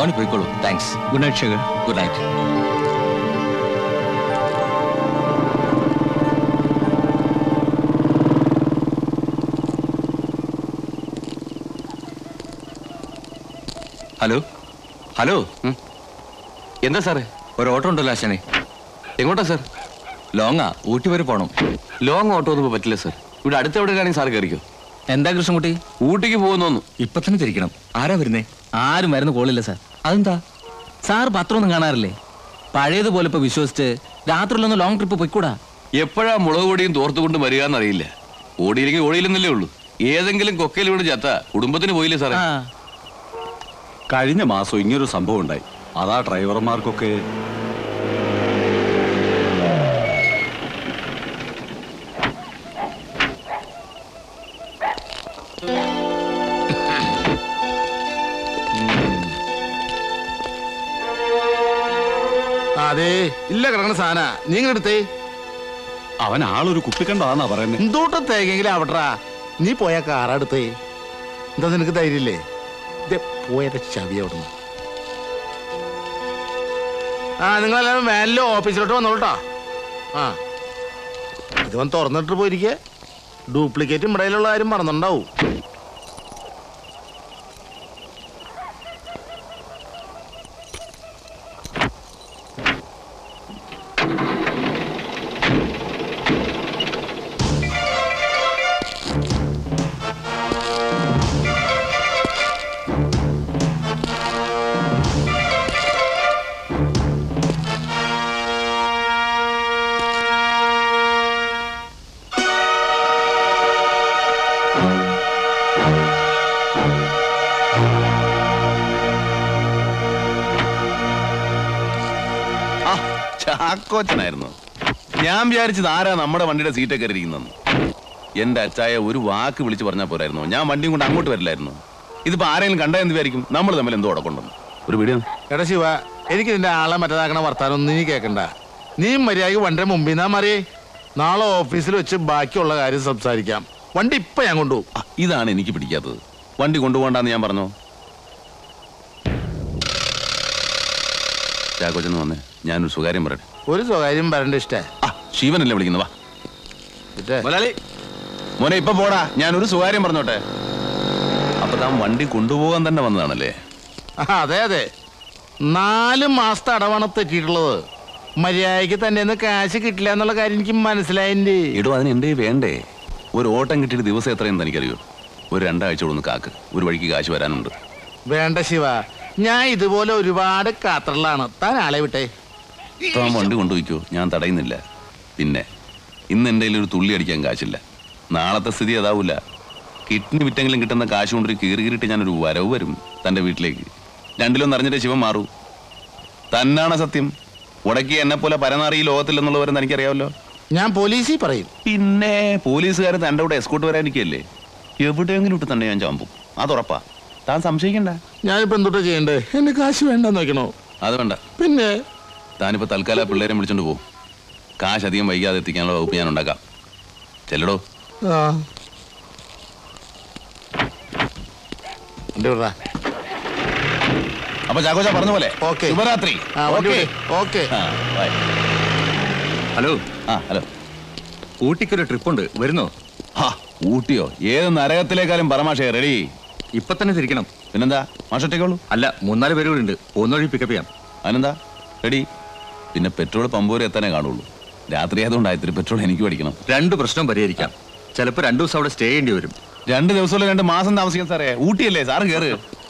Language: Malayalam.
ജോണി പോയിക്കോളൂ. Thanks. Good night Shekhar. Good night. Hello hello. എന്താ സാറേ? ഒരു ഓട്ടോ ഉണ്ടല്ലോ ആശാനെ. എങ്ങോട്ടാ സാർ? ലോങ്ങാ, ഊട്ടി വരെ പോണം. ലോങ് ഓട്ടോ ഒന്നും പറ്റില്ല സാർ. ഇവിടെ അടുത്ത് എവിടെയാണെങ്കിൽ സാർ കയറിക്കോ. എന്താ കൃഷ്ണൻകുട്ടി? ഊട്ടിക്ക് പോകുന്നു. ഇപ്പൊ തന്നെ തിരിക്കണം. ആരാ വരുന്നേ? ആരും മരുന്ന് കോളില്ല സാർ. അതെന്താ? സാർ പത്രമൊന്നും കാണാറില്ലേ? പഴയതുപോലെ ഇപ്പൊ വിശ്വസിച്ച് രാത്രിയിലൊന്ന് ലോങ് ട്രിപ്പ് പോയിക്കൂടാ? എപ്പോഴാ മുളക് പൊടിയും തോർത്തുകൊണ്ട് വരികയെന്നറിയില്ല. ഓടിയില്ലെങ്കിൽ ഓടിയില്ലെന്നല്ലേ ഉള്ളൂ. ഏതെങ്കിലും കൊക്കയിൽ വീണ് ചത്ത കുടുംബത്തിന് പോയില്ലേ സാറേ? കഴിഞ്ഞ മാസം ഇങ്ങനൊരു സംഭവം ഉണ്ടായി. അതാ ഡ്രൈവർമാർക്കൊക്കെ. അതെ, ഇല്ല കിടക്കണ സാധന നീ എടുത്തേ. അവൻ ആളൊരു കുപ്പിക്കണ്ടാന്നാ പറയുന്നത്. എന്തോട്ടം തേക്കെങ്കിലും ആവട്ടാ. നീ പോയ കാറെടുത്തേ. എന്താ നിനക്ക് ധൈര്യല്ലേ? പോയത് ചവി അവിടുന്ന്. നിങ്ങളെല്ലാവരും വാനിലോ ഓഫീസിലോട്ട് വന്നോട്ടാ. ഇതുവൻ തുറന്നിട്ട് പോയിരിക്കെ. ഡ്യൂപ്ലിക്കേറ്റ് ഇടയിലുള്ള കാര്യം മറന്നുണ്ടാവും. ചാക്കോച്ചനായിരുന്നു. ഞാൻ വിചാരിച്ചത് ആരാ നമ്മുടെ വണ്ടിയുടെ സീറ്റൊക്കെ ഇരിക്കുന്നത്. എന്റെ അച്ചായ ഒരു വാക്ക് വിളിച്ച് പറഞ്ഞാൽ പോരായിരുന്നു. ഞാൻ വണ്ടിയും കൊണ്ട് അങ്ങോട്ട് വരില്ലായിരുന്നു. ഇതിപ്പോ ആരെങ്കിലും കണ്ടാ എന്ത് വിചാരിക്കും? നമ്മൾ തമ്മിൽ എന്തോ ഉടക്കൊണ്ടെന്ന്. ഒരു വീഡിയോ. എടാ ശിവ, എനിക്ക് നിന്റെ ആളെ മറ്റേതാക്കണ വർത്താനൊന്നും നീ കേൾക്കണ്ട. നീ മര്യാദയ്ക്ക് വണ്ടിയുടെ മുമ്പിൽ നിന്നാ മാറിയേ. നാളെ ഓഫീസിൽ വെച്ച് ബാക്കിയുള്ള കാര്യം സംസാരിക്കാം. വണ്ടി ഇപ്പൊ ഞാൻ കൊണ്ടുപോകും. ഇതാണ് എനിക്ക് പിടിക്കാത്തത്. വണ്ടി കൊണ്ടുപോകണ്ടെന്ന് ഞാൻ പറഞ്ഞോ? ചാക്കോച്ചെന്ന് വന്നേ, ഞാനൊരു സ്വകാര്യം പറയട്ടെ. ഒരു സ്വകാര്യം പറയണ്ട. ഇഷ്ടേ ശിവനല്ലേ വിളിക്കുന്നത്? വാ മോനെ, ഇപ്പൊ പോടാ. ഞാനൊരു സ്വകാര്യം പറഞ്ഞോട്ടെ. അപ്പൊ താൻ വണ്ടി കൊണ്ടുപോകാൻ തന്നെ വന്നതാണല്ലേ? അതെ അതെ. 4 മാസത്തെ അടവാണ് തെറ്റിയിട്ടുള്ളത്. മര്യാദയ്ക്ക് തന്നെ കാശ് കിട്ടില്ല എന്നുള്ള കാര്യം എനിക്ക് മനസ്സിലായില്ലേ? ഇടോ, അതിന് എന്തേ വേണ്ടേ? ഒരു ഓട്ടം കിട്ടിയിട്ട് ദിവസം എത്രയെന്ന് എനിക്കറിയോ? ഒരു 2 ആഴ്ച ഒന്ന് കാക്ക്. ഒരു വഴിക്ക് കാശ് വരാനുണ്ട്. വേണ്ട ശിവ, ഞാൻ ഇതുപോലെ ഒരുപാട് കാത്തറിലാണ്. താൻ ആളെ വിട്ടേ. താൻ വണ്ടി കൊണ്ടുപോയിക്കോ, ഞാൻ തടയുന്നില്ല. പിന്നെ ഇന്ന് എൻ്റെ കയ്യിൽ ഒരു തുള്ളി അടിക്കാൻ കാശില്ല. നാളത്തെ സ്ഥിതി അതാവൂല. കിഡ്നി വിറ്റെങ്കിലും കിട്ടുന്ന കാശ് കൊണ്ടൊരു കീറിയിട്ട് ഞാനൊരു വരവ് വരും തൻ്റെ വീട്ടിലേക്ക്. 2 അറിഞ്ഞിട്ടേ ശിവൻ മാറൂ. തന്നാണ് സത്യം. ഉടക്കി എന്നെ പോലെ പരനാറി ഈ ലോകത്തില്ലെന്നുള്ളവരെന്ന് എനിക്കറിയാമല്ലോ. ഞാൻ പോലീസിൽ പറയും. പിന്നെ പോലീസുകാർ തൻ്റെ കൂടെ എസ്കോട്ട് വരാനിരിക്കല്ലേ? എവിടെയെങ്കിലും ഇട്ട് തന്നെ ഞാൻ ചാമ്പും. അതുറപ്പാ. താൻ സംശയിക്കണ്ട. ഞാനിപ്പോ എന്തോട്ടാ ചെയ്യണ്ടേ? എന്റെ കാശ് വേണ്ടെന്ന് വെക്കണോ? അത് വേണ്ട. പിന്നെ താനിപ്പോ തൽക്കാലം പിള്ളേരെ വിളിച്ചോണ്ട് പോകും. കാശ് അധികം വൈകാതെ എത്തിക്കാനുള്ള വകുപ്പ് ഞാൻ ഉണ്ടാക്കാം. ചെല്ലടോ. അപ്പൊ ചാക്കോച്ച പറഞ്ഞ പോലെ ശുഭരാത്രി. ഹലോ. ഹലോ. ഊട്ടിക്കൊരു ട്രിപ്പ് ഉണ്ട്, വരുന്നോ? ഊട്ടിയോ? ഏത് നരകത്തിലേക്കാളും പരമാശയ റെഡി. ഇപ്പൊ തന്നെ തിരിക്കണം. പിന്നെന്താ? മാഷൊറ്റേക്കുള്ളൂ? അല്ല, 3-4 പേര് കൂടെ ഉണ്ട്. പോകുന്ന വഴി പിക്കപ്പ് ചെയ്യാം. അതിനെന്താ? റെഡി. പിന്നെ പെട്രോൾ പമ്പ് വരെ എത്താനേ കാണുള്ളൂ. രാത്രി ആയതുകൊണ്ട് ഇത്തിരി പെട്രോൾ എനിക്ക് പഠിക്കണം. 2 പ്രശ്നം പരിഹരിക്കാം. ചിലപ്പോ 2 ദിവസം അവിടെ സ്റ്റേ ചെയ്യേണ്ടി വരും. 2 ദിവസമല്ല, 2 മാസം താമസിക്കാൻ സാറേ. ഊട്ടിയല്ലേ? സാറ് കയറ്.